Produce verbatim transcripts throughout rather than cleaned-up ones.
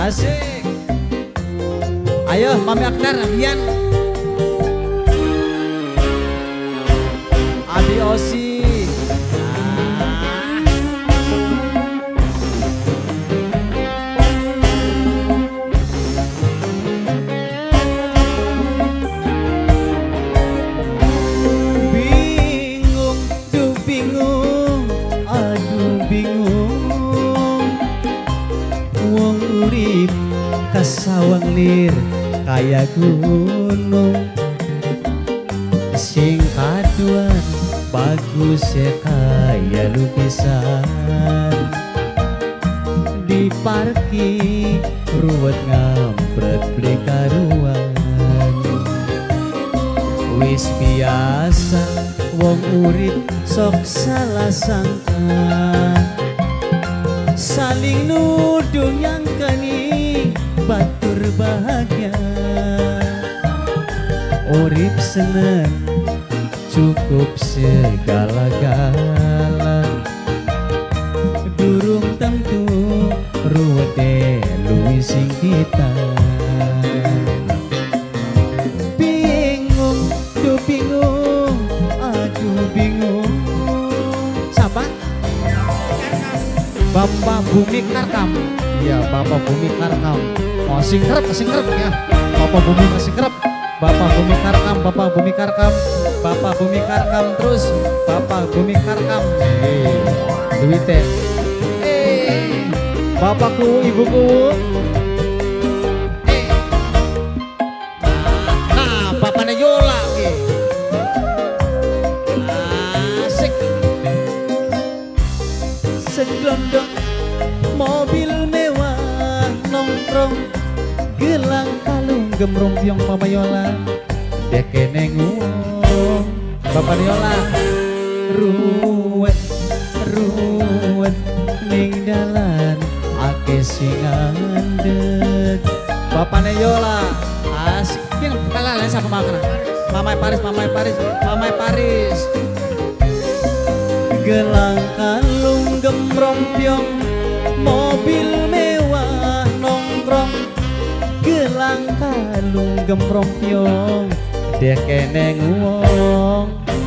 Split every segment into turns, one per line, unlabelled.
Asik. Ayo Mami Akbar, Rian, Abi Osi.
Kasawang lir kaya gunung, sing kaduan bagus ya kaya lukisan. Di parki ruwet ngampret beli karuan, wis biasa wong urip sok salah sangka, saling nuduh yang kani batur bahagia. Urip seneng cukup segala-gala, durung tentu ruwete luwih sing kita. Bingung, duh bingung, aduh bingung.
Siapa? Bapak Bumi Karkam.
Iya, Bapak Bumi Karkam.
Oh, singkrep, singkrep ya.
Bapak Bumi singkrep.
Bapak Bumi Karkam, Bapak Bumi Karkam, Bapak Bumi Karkam terus, Bapak Bumi Karkam.
Eh, duitnya.
Eh, bapakku, ibuku. Eh, nah, bapaknya Yola. Eh. Asik.
Segelondong mobil mewah nongkrong, gelang kalung gemrong piong Mama Yola. Dek kene nguwong
Bapak Yola.
ruwet ruwet ning dalan ake sing ngandhet.
Bapaknya Yola. Asik. Yang kalah lain sama makan. Mamai Paris, Mamai Paris, Mamai Paris.
Gelang kalung gemrong piong, mobil mewah nongkrong, gelang kalung gemrong piong, dek kene nguwong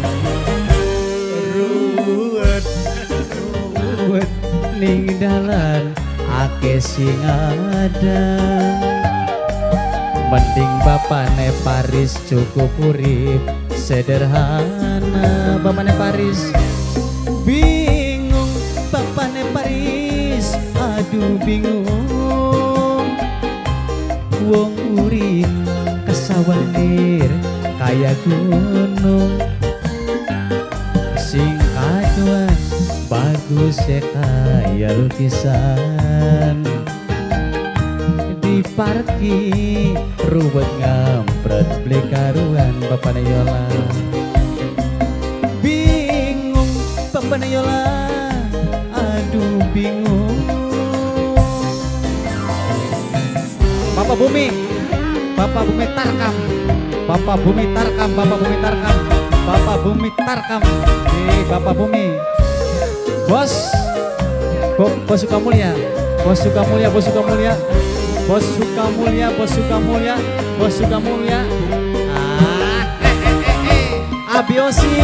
ruwet ruwet ning dalan ake sing ngadang. Mending bapane Paris cukup urip sederhana. Bapane Paris bingung, bapane Paris aduh bingung. Wong urip kesawanir kaya gunung, sing kaduan bagus ya kaya lukisan. Di parki ruwet ngampret beli karuan. Bapaknya Yola bingung, Bapaknya Yola aduh bingung.
Bapak Bumi, Bapak Bumi Tarkam, Bapak Bumi Tarkam, Bapak Bumi Tarkam, Bapak Bumi Tarkam. Eh, Bapak Bumi. Bos, Bo, Bos Sukamulya, Bos Sukamulya, Bos Sukamulya, Bos Sukamulya, Bos Sukamulya, Bos Sukamulya. Ah, eh, eh, eh, eh. Abiosi.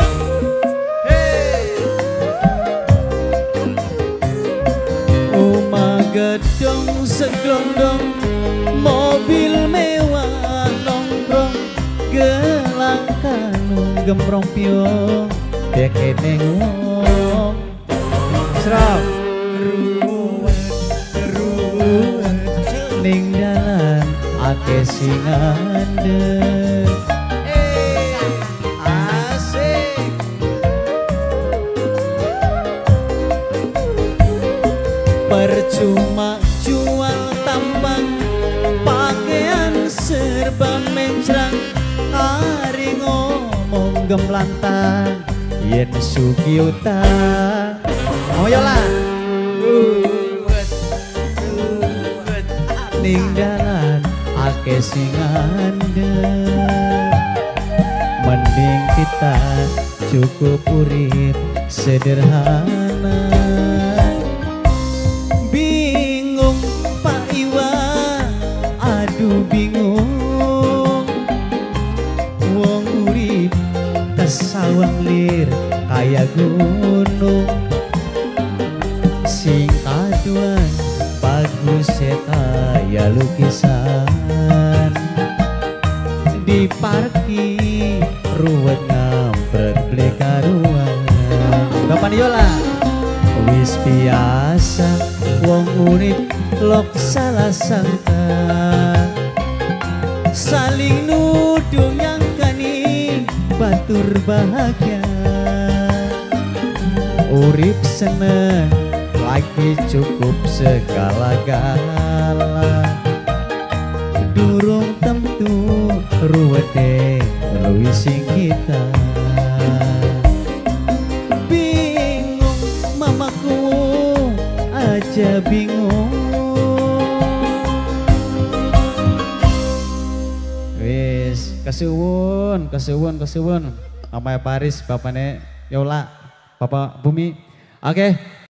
Oma gedong segelondong, mobil mewah nongkrong, gelang kalung gemrong piong, dek kene nguwong
Serap.
ruwet ruwet ning dalan ake sing ngandhet.
Eh, asik.
Percuma jual tambang, pakaian serba mencrang, ari ngomong gemlantan yen Sugiota.
Oh Yola.
Ruwet ruwet ning dalan ake sing ngandhet. Mending kita cukup urip sederhana. Bingung Pak Iwan, gunung sing kaduan bagus kaya lukisan di parki ruwet ngamprek beli karuan.
Bapak Niola.
Wis biasa wong urip lok salah sangka saling nuduh nyangkani batur bahagia urip seneng lagi cukup segala-gala durung tentu ruwede luwih sing kita bingung mamaku aja bingung wis kesuwun kesuwun kesuwun Amaya Paris bapaknya Yola Bapak Bumi oke okay.